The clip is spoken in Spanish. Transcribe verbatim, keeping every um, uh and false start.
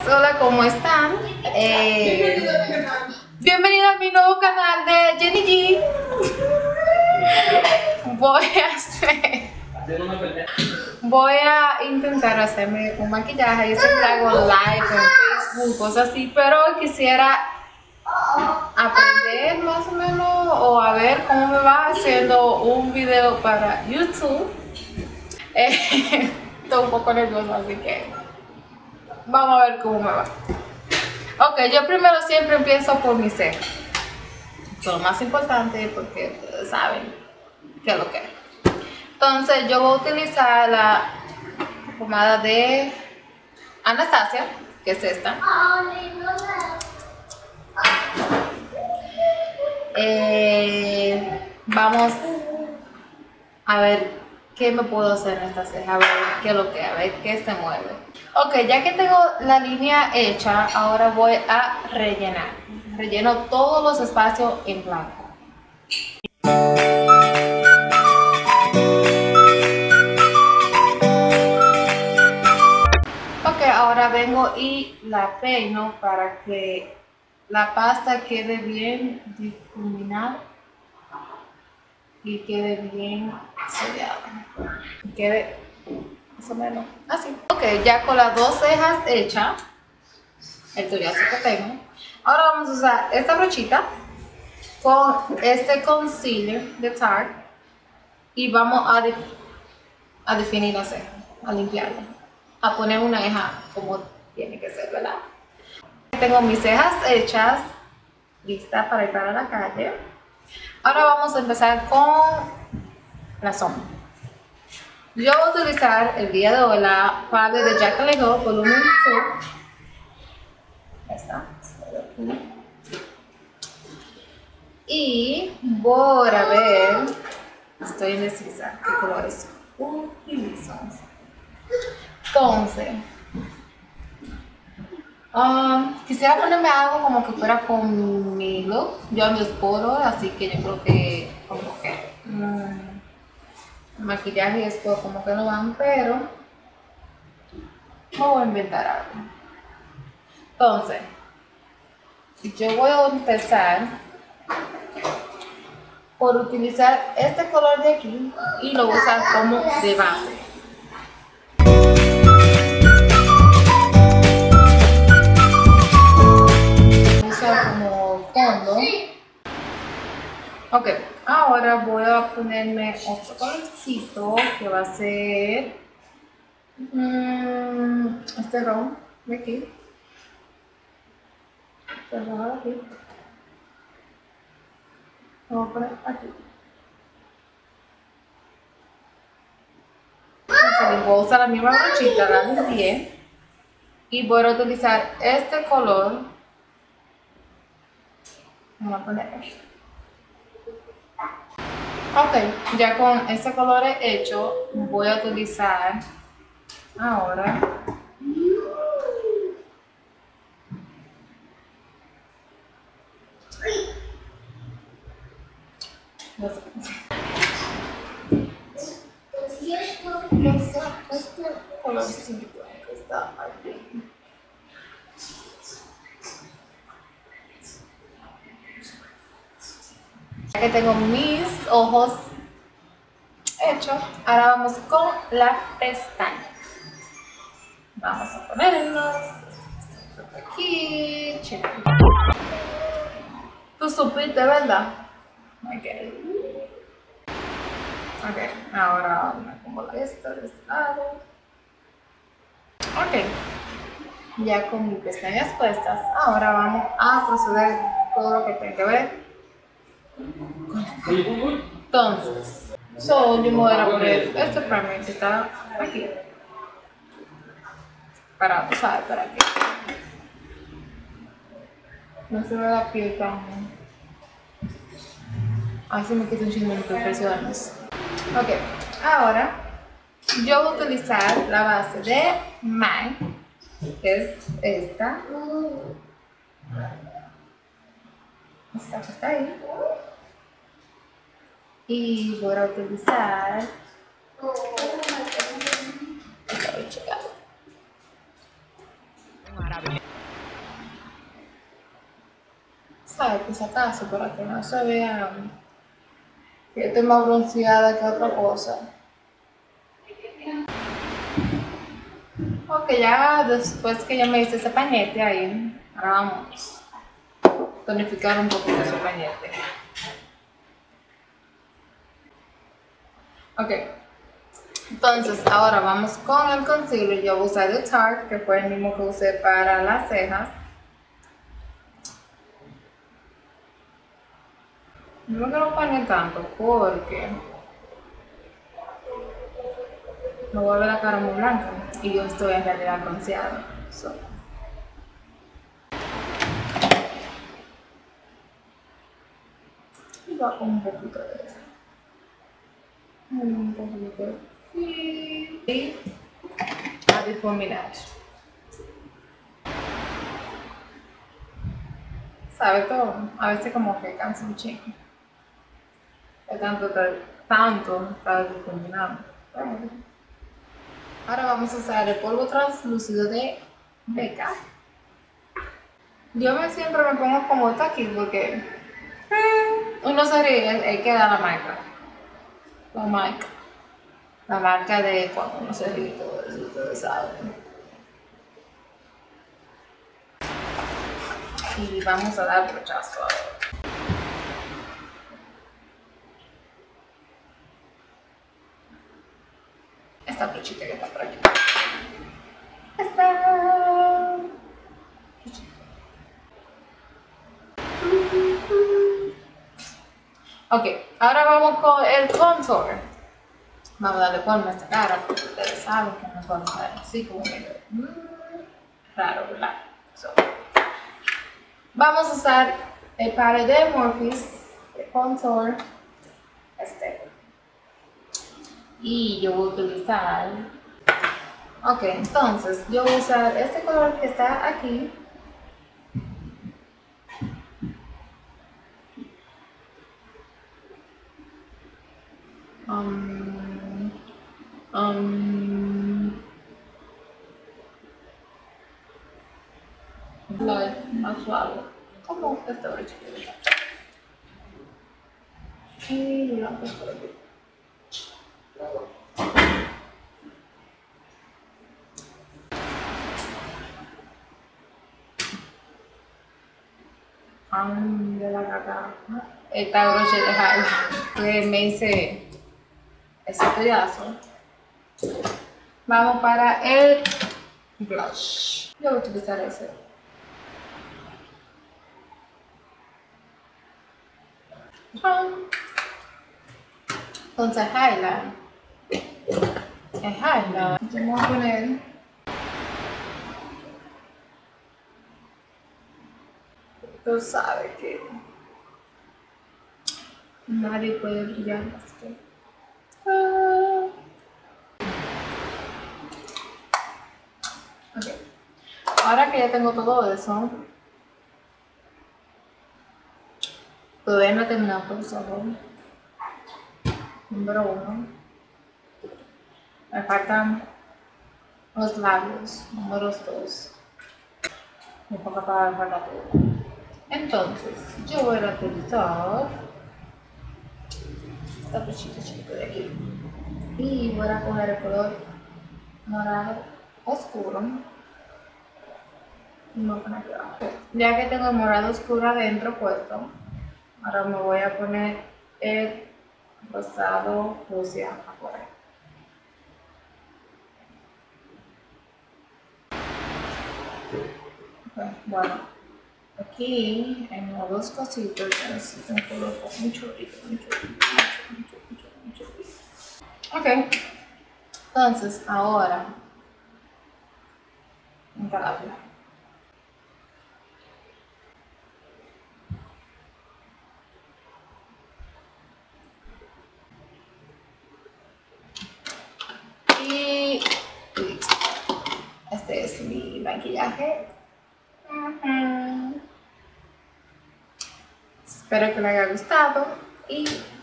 Hola, ¿cómo están? Eh, bienvenidos a mi nuevo canal de Jenny G. Voy a hacer... Voy a intentar hacerme un maquillaje. Yo siempre hago live en Facebook, cosas así, pero quisiera aprender más o menos o a ver cómo me va haciendo un video para YouTube. Eh, estoy un poco nerviosa, así que vamos a ver cómo me va. Ok, yo primero siempre empiezo por mis cejas. Es lo más importante porque ustedes saben qué es lo que es. Entonces yo voy a utilizar la pomada de Anastasia, que es esta. Eh, vamos a ver qué me puedo hacer en esta ceja, a ver qué es lo que, a ver qué se mueve. Ok, ya que tengo la línea hecha, ahora voy a rellenar. Relleno todos los espacios en blanco. Ok, ahora vengo y la peino para que la pasta quede bien difuminada y quede bien sellada. Quede más o menos así. Ok, ya con las dos cejas hechas, el tuyazo que tengo, ahora vamos a usar esta brochita con este concealer de Tarte y vamos a, de, a definir la ceja, a limpiarla, a poner una ceja como tiene que ser, ¿verdad? Tengo mis cejas hechas, listas para ir para la calle. Ahora vamos a empezar con la sombra. Yo voy a utilizar el día de hoy la paleta de Jaclyn Hill volumen dos. Esta. Y voy a ver, estoy indecisa qué colores utilizo. Entonces, um, quisiera ponerme algo como que fuera con mi look. Yo ando polo, así que yo creo que como que um, maquillaje y esto como que no van, pero me voy a inventar algo. Entonces, yo voy a empezar por utilizar este color de aquí y lo voy a usar como de base. Voy a usar como fondo. Ok, ahora voy a ponerme otro colorcito que va a ser um, este rojo de aquí. Este rojo de aquí. Lo voy a poner aquí. Entonces, voy a usar la misma brochita, la limpié. Y voy a utilizar este color. Vamos a poner esto. Ok, ya con este color hecho, voy a utilizar ahora este colorcito que está aquí. Ya que tengo mis ojos hechos, ahora vamos con las pestañas. Vamos a ponernos aquí. Tú supiste, ¿verdad? Ok. Ok, ahora me pongo esto de este lado. Ok. Ya con mis pestañas puestas, ahora vamos a proceder todo lo que tenga que ver. Entonces, so, yo me voy a poner este primer que está aquí. Para, tú sabes, para que no se vea la piel tan... A ver si me quito un chingo de imperfecciones. Ok, ahora yo voy a utilizar la base de M A C, que es esta. Esta que está ahí. Y voy a utilizar... Voy a checar. ¿sabes? Por si acaso, para que no se vean que estoy más bronceada que otra cosa. Ok, ya después que ya me hice ese pañete ahí, ahora vamos a tonificar un poquito ese pañete. Ok, entonces ahora vamos con el concealer. Yo voy a usar de Tarte, que fue el mismo que usé para las cejas. No me quiero poner tanto porque me voy a ver la cara muy blanca y yo estoy en realidad bronceada. So. Y va con un poquito de eso. Un poquito. Y a difuminar. ¿Sabe todo? A veces como que cansa un chingo. De tanto, tanto estar difuminando. Ahora vamos a usar el polvo translúcido de Becca. Yo me, siempre me pongo como esto aquí porque mm, uno se ríe, ahí queda la marca. La marca. La marca de cuando uno se ríe y todo eso, ustedes saben. Y vamos a dar brochazo ahora. Esta brochita que está por aquí. Esta brochita. Ok, ahora vamos con el contour. Vamos a darle forma a esta cara porque ustedes saben que no es forma así como medio mmm, raro, ¿verdad? So, vamos a usar el palette de Morphe de contour este. Y yo voy a utilizar. Ok, entonces yo voy a usar este color que está aquí. Um, um, Light, más suave. Como este brochito. Y la pues por aquí. Ay, de la caca. Esta broche de highlight. Pues me hice ese pedazo. Vamos para el blush. Yo voy a utilizar ese. Entonces, highlight. El highlight. Vamos a poner. Tú sabes que nadie puede brillar más que. Ah. Ok. Ahora que ya tengo todo eso, todavía no he terminado con los ojos. Número uno. Me faltan los labios. Número dos. Me pongo para falta todo. Entonces, yo voy a utilizar esta brochita chiquita de aquí. Y voy a coger el color morado oscuro. Y me voy a poner aquí abajo. Ya que tengo el morado oscuro adentro puesto, ahora me voy a poner el rosado fucsia afuera. Okay, bueno, aquí hay dos cositas que necesitan color con mucho brillo, mucho brillo, mucho, mucho, mucho, mucho brillo. Ok, entonces ahora un labio. Y listo. Este es mi maquillaje. Uh-huh. Espero que les haya gustado y